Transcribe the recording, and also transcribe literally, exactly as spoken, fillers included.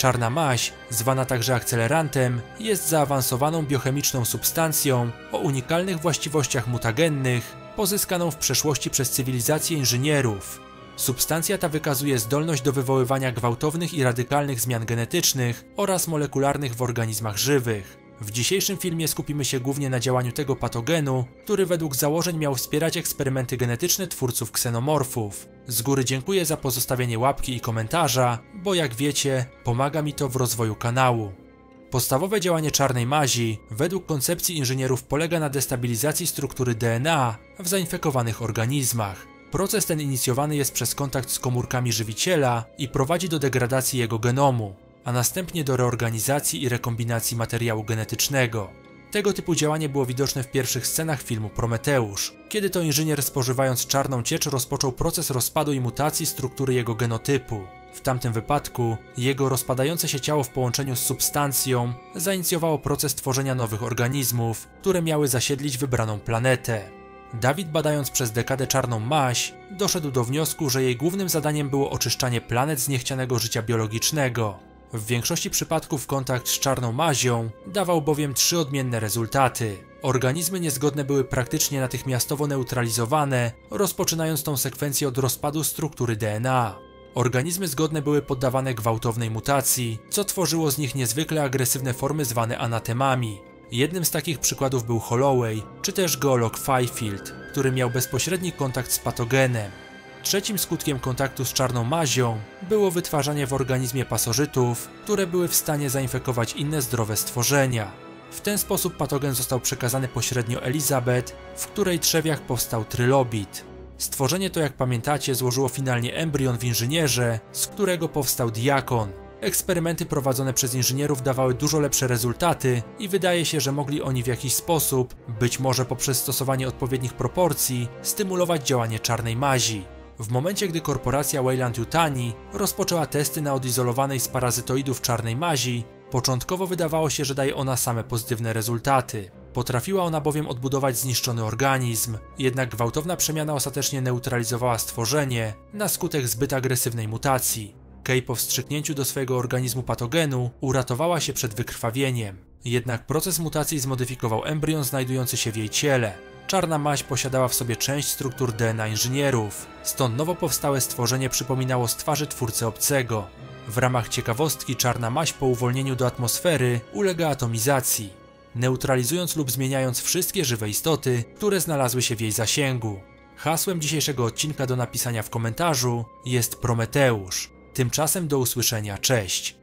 Czarna maź, zwana także akcelerantem, jest zaawansowaną biochemiczną substancją o unikalnych właściwościach mutagennych, pozyskaną w przeszłości przez cywilizację inżynierów. Substancja ta wykazuje zdolność do wywoływania gwałtownych i radykalnych zmian genetycznych oraz molekularnych w organizmach żywych. W dzisiejszym filmie skupimy się głównie na działaniu tego patogenu, który według założeń miał wspierać eksperymenty genetyczne twórców ksenomorfów. Z góry dziękuję za pozostawienie łapki i komentarza, bo jak wiecie, pomaga mi to w rozwoju kanału. Podstawowe działanie czarnej mazi, według koncepcji inżynierów, polega na destabilizacji struktury D N A w zainfekowanych organizmach. Proces ten inicjowany jest przez kontakt z komórkami żywiciela i prowadzi do degradacji jego genomu, a następnie do reorganizacji i rekombinacji materiału genetycznego. Tego typu działanie było widoczne w pierwszych scenach filmu Prometeusz, kiedy to inżynier, spożywając czarną ciecz, rozpoczął proces rozpadu i mutacji struktury jego genotypu. W tamtym wypadku jego rozpadające się ciało w połączeniu z substancją zainicjowało proces tworzenia nowych organizmów, które miały zasiedlić wybraną planetę. Dawid, badając przez dekadę czarną maź, doszedł do wniosku, że jej głównym zadaniem było oczyszczanie planet z niechcianego życia biologicznego. W większości przypadków kontakt z czarną mazią dawał bowiem trzy odmienne rezultaty. Organizmy niezgodne były praktycznie natychmiastowo neutralizowane, rozpoczynając tą sekwencję od rozpadu struktury D N A. Organizmy zgodne były poddawane gwałtownej mutacji, co tworzyło z nich niezwykle agresywne formy zwane anatemami. Jednym z takich przykładów był Holloway, czy też geolog Fifield, który miał bezpośredni kontakt z patogenem. Trzecim skutkiem kontaktu z czarną mazią było wytwarzanie w organizmie pasożytów, które były w stanie zainfekować inne zdrowe stworzenia. W ten sposób patogen został przekazany pośrednio Elizabeth, w której trzewiach powstał trylobit. Stworzenie to, jak pamiętacie, złożyło finalnie embrion w inżynierze, z którego powstał diakon. Eksperymenty prowadzone przez inżynierów dawały dużo lepsze rezultaty i wydaje się, że mogli oni w jakiś sposób, być może poprzez stosowanie odpowiednich proporcji, stymulować działanie czarnej mazi. W momencie, gdy korporacja Weyland-Yutani rozpoczęła testy na odizolowanej z parazytoidów czarnej mazi, początkowo wydawało się, że daje ona same pozytywne rezultaty. Potrafiła ona bowiem odbudować zniszczony organizm, jednak gwałtowna przemiana ostatecznie neutralizowała stworzenie na skutek zbyt agresywnej mutacji. Kay po wstrzyknięciu do swojego organizmu patogenu uratowała się przed wykrwawieniem. Jednak proces mutacji zmodyfikował embrion znajdujący się w jej ciele. Czarna maź posiadała w sobie część struktur D N A inżynierów, stąd nowo powstałe stworzenie przypominało z twarzy twórcy obcego. W ramach ciekawostki czarna maź po uwolnieniu do atmosfery ulega atomizacji, neutralizując lub zmieniając wszystkie żywe istoty, które znalazły się w jej zasięgu. Hasłem dzisiejszego odcinka do napisania w komentarzu jest Prometeusz. Tymczasem do usłyszenia, cześć!